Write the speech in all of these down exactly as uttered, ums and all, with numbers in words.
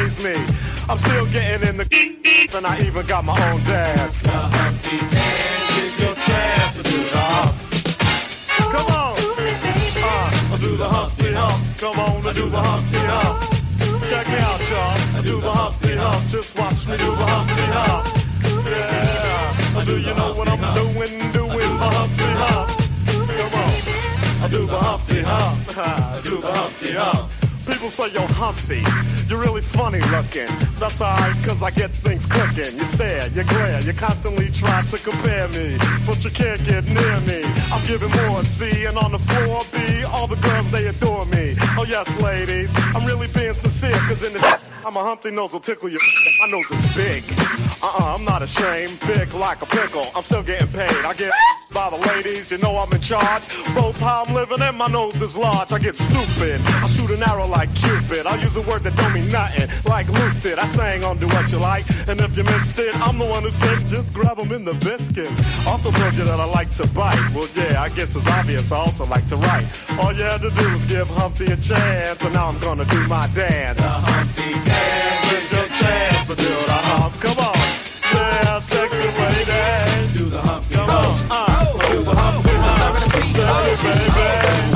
amaze me. I'm still getting in the and I even got my own dance. The Humpty Dance is your chance to do the hump. Come on, uh, do the Humpty Hump. Come on, do the Humpty Hump. Check me out, y'all. Do the Humpty Hump. Just watch me do the Humpty Hump. Yeah, do you know what I'm doing? Doing the Humpty Hump. Come on, I do the Humpty Hump. I do the Humpty Hump. People say you're Humpty, you're really funny looking. That's alright, cause I get things cooking. You stare, you glare, you constantly try to compare me, but you can't get near me. I'm giving more C, and on the floor B, all the girls, they adore me. Oh yes, ladies, I'm really being sincere, cause in this I'm a Humpty nose will tickle you. My nose is big. Uh-uh, I'm not ashamed. Big like a pickle. I'm still getting paid. I get by the ladies, you know I'm in charge. Both how I'm living and my nose is large. I get stupid. I shoot an arrow like Cupid. I use a word that don't mean nothing, like Luke did. I sang on Do What You Like, and if you missed it, I'm the one who said just grab them in the biscuits. Also told you that I like to bite. Well, yeah, I guess it's obvious. I also like to write. All you had to do was give Humpty a chance, and now I'm gonna do my dance. The Humpty Dance is your chance to do the hump. Come on, yeah, sexy lady. Do the Humpty Hump. Uh, do the Humpty Hump. Sexy baby.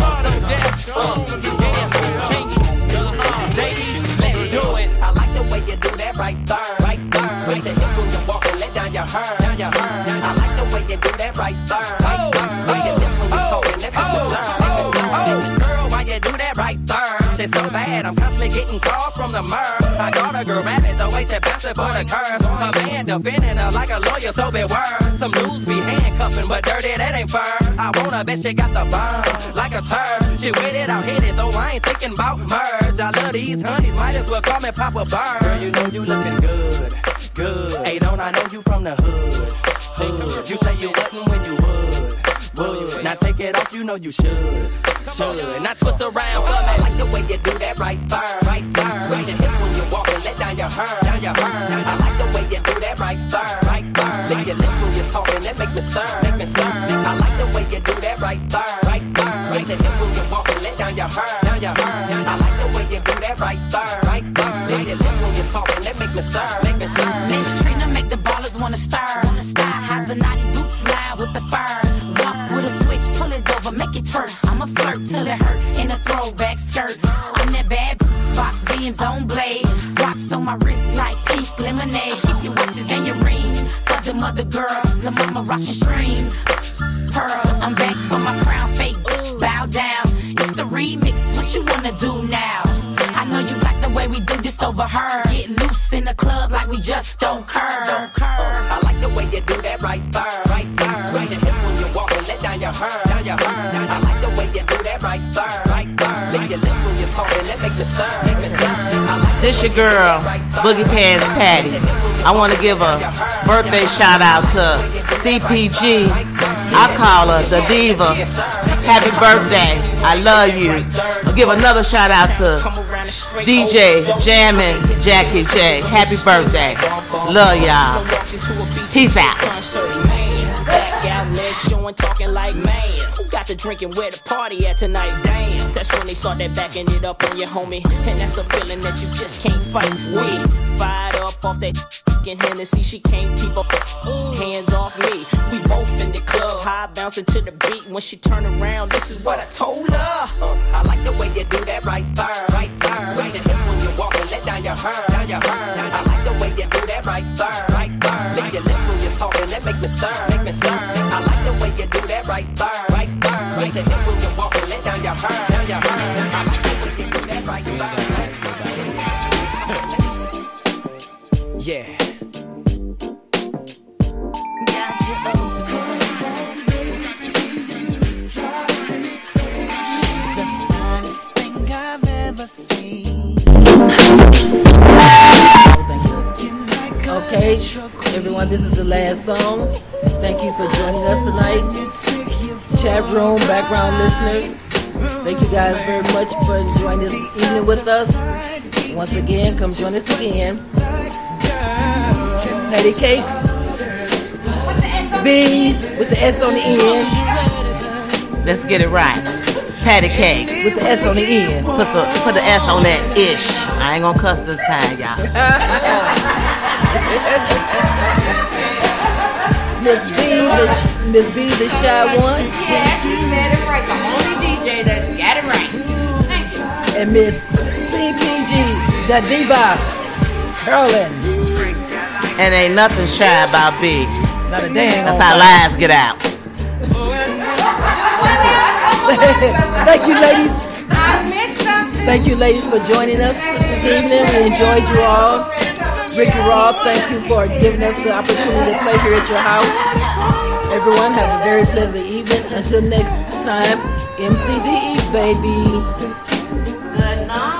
Let's do it. I like the way you do that right there, right there. Switch your hips when you walk and let down your hair, down your hair. I like the way you do that right there, right there. Switch your hips when you talk and let down your girl, why you do that right there? It's so bad, I'm constantly getting calls from the mur. I got a girl rabbit, the way she bouncing for the curve. Her man defending her like a lawyer, so beware. Some dudes be handcuffing, but dirty, that ain't fur. I wanna bet she got the bomb, like a turd. She with it, I'll hit it, though I ain't thinking about merge. I love these honeys, might as well call me Papa Bird. Girl, you know you looking good, good. Hey, don't I know you from the hood, hood. You say you wouldn't when you would, would. Now take it off, you know you should, should. Now twist around for me. I like the way you do that right there, right there. Switch your hips when you walk and let down your hair, down your hair. I like the way you do that right there, right there. Lick your lips when you're talking, that make me stir, make me stir. I like the way you do that right there, right there. Switch your hips when you walk and let down your hair, down your hair. I like the way you do that right there, right there. Lick your lips when you're talking, that make me stir, make me stir. Miss Trina make the ballers wanna stir. Sky has a naughty boots live with the fur. Walk with a switch, pull it over, make it twerk. I'ma flirt till it hurt in a throwback skirt. I'm that bad box beans on blade. Rocks on my wrist like pink lemonade. Keep your watches and your rings for the mother girls. The mama rockin' strings, pearls. I'm back for my crown, fake bow down. It's the remix, what you wanna do now? I know you like the way we do this over her. Get loose in the club like we just don't curve. Don't curve. I like the way you do that right there, right there. Switch your hips when you walk and let down your hair, down your hair. I like the way you do that right there, right there. Lick your lips when you're talking, that make me stir, make me stir. This your girl, Boogie Pants Patty. I want to give a birthday shout out to C P G. I call her the diva. Happy birthday. I love you. I'll give another shout out to D J Jammin' Jackie J. Happy birthday. Love y'all. Peace out. Back out, legs showing, talking like man. Who got the drinking where the party at tonight? Damn, that's when they start that backing it up on your homie. And that's a feeling that you just can't fight with. Fired up off that fucking Hennessy, she can't keep up. Hands off me. We both in the club, high bouncing to the beat. When she turn around, this is what I told her. Uh, I like the way you do that right there, right there. Switch your hips when you walk and let down your hair, down your hair. I like the way you do that right there, right there. Lick your lips when you're talking, that make me stir, make me stir. I like the way you do that right there, right there. Switch your hips when you walk and let down your hair, down your hair. I like the way you do that right there. Yeah. Okay, everyone, this is the last song. Thank you for joining us tonight. Chat room, background listeners, thank you guys very much for joining this evening with us. Once again, come join us again. Patty Cakes, B with the S on the end. Let's get it right. Patty cakes. With the S on the end. Put, some, put the S on that ish. I ain't gonna cuss this time, y'all. Miss B, the Miss B, the shy one. Yeah, she said it right. The only D J that got it right. Thank you. And Miss C P G, the diva, Carolyn. And ain't nothing shy about B. Not a damn. That's how lies get out. Thank you, ladies. I missed something. Thank you, ladies, for joining us this evening. We enjoyed you all. Ricky Rob, thank you for giving us the opportunity to play here at your house. Everyone, have a very pleasant evening. Until next time, M C D E, baby. Good night.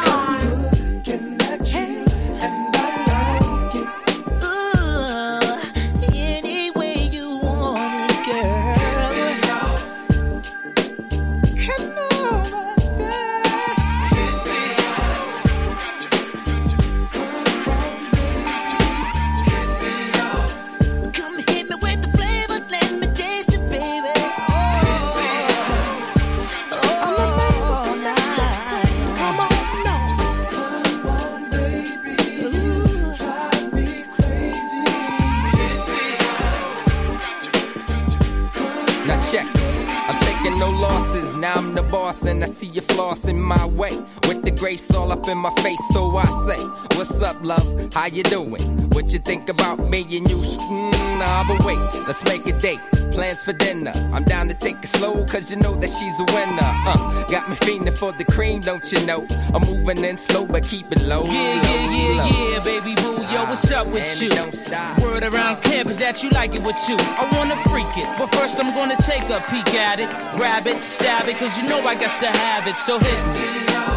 I'm the boss and I see you flossing my way with the grace all up in my face, so I say, what's up, love? How you doing? What you think about me and you? Mm, nah, but wait, let's make a date. Plans for dinner. I'm down to take it slow, cause you know that she's a winner. Uh, got me fiending for the cream, don't you know? I'm moving in slow, but keep it low. Yeah, low, yeah, yeah, low. yeah, baby boo. Yo, what's up with and you? Don't stop. Word around campus that you like it with you. I wanna freak it, but first I'm gonna take a peek at it. Grab it, stab it, cause you know I got to have it, so hit me.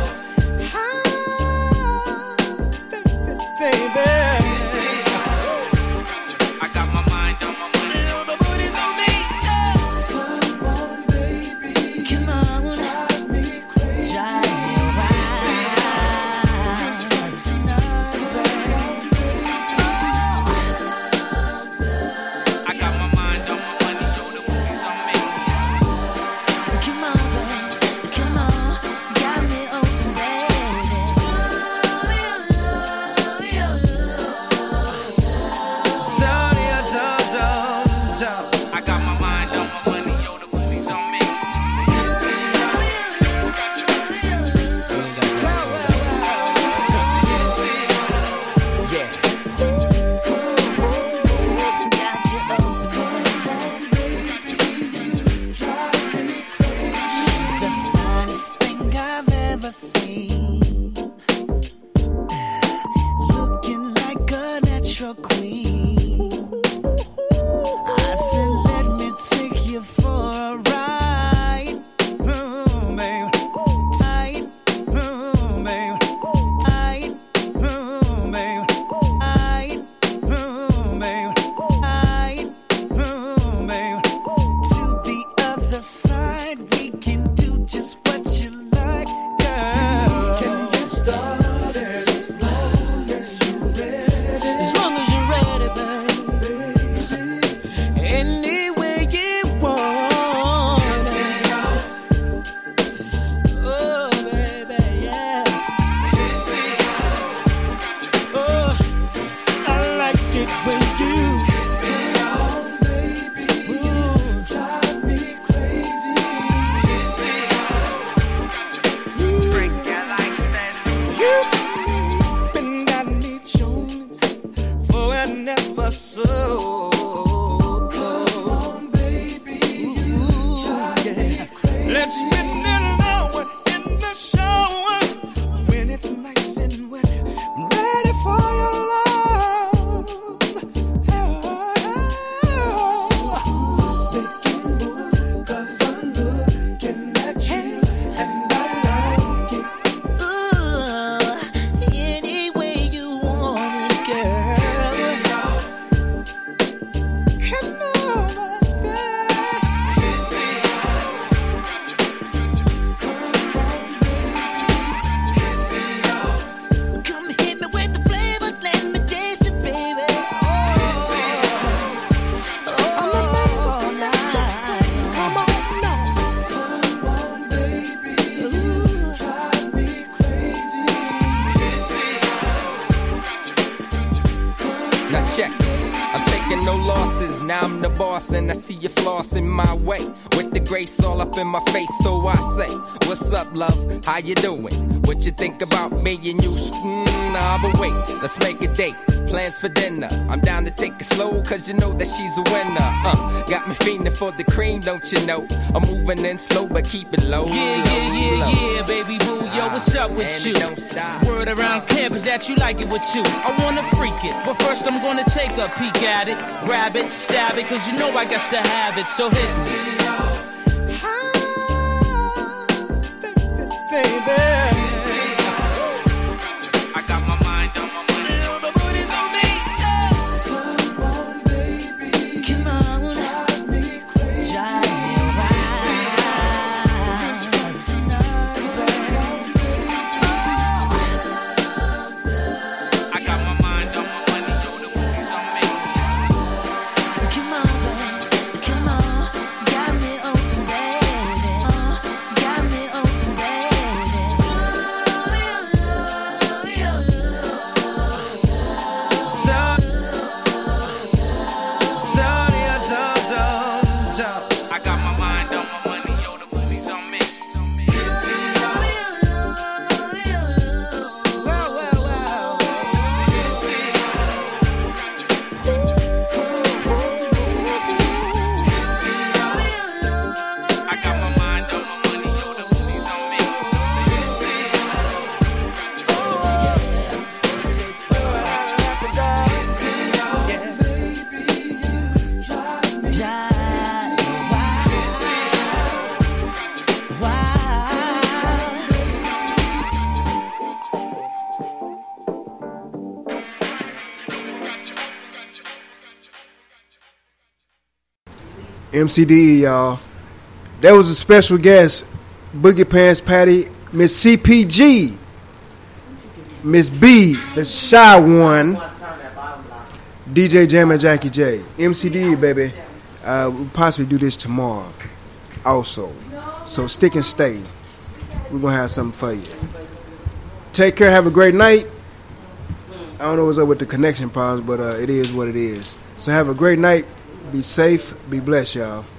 Baby. I got my mind on my money. You know the booty's on me. Come on, baby. Come on. Drive me crazy. Drive me wild. I got my mind on my money. Yo, the booty's on me. Come on, baby. Come on. Got me open, baby. Now check it. I'm taking no losses, now I'm the boss and I see you flossing my way with the grace all up in my face, so I say, what's up, love, how you doing? What you think about me and you? Mm, nah, but wait, let's make a date, plans for dinner. I'm down to take it slow, cause you know that she's a winner. Uh, got me fiending for the cream, don't you know? I'm moving in slow, but keep it low. Yeah, yeah, yeah, low. yeah, baby boo, yo, what's up with and you? It don't stop. Word around campus that you like it with you. I wanna freak it, but first I'm gonna take a peek at it, grab it, stab it, cause you know I got to have it, so hit me. Baby. I got my mind on my money, all the booty's on me. Come on, baby. Come on. Drive me crazy. Drive me wild. Tonight, baby. I got my mind on my money, all the booty's on me. Come on, baby. Come on. Got me open, baby. Uh, got me open, baby. I got my mind on my money, yo, the booty's on me. Wow, wow, wow. I got my mind on my money, yo, the booty's on me. M C D, y'all. That was a special guest, Boogie Pants Patty, Miss C P G, Miss B, the shy one, D J Jam and Jackie J. M C D, baby. Uh, we'll possibly do this tomorrow also. So stick and stay. We're going to have something for you. Take care. Have a great night. I don't know what's up with the connection problems, but uh, it is what it is. So have a great night. Be safe. Be blessed, y'all.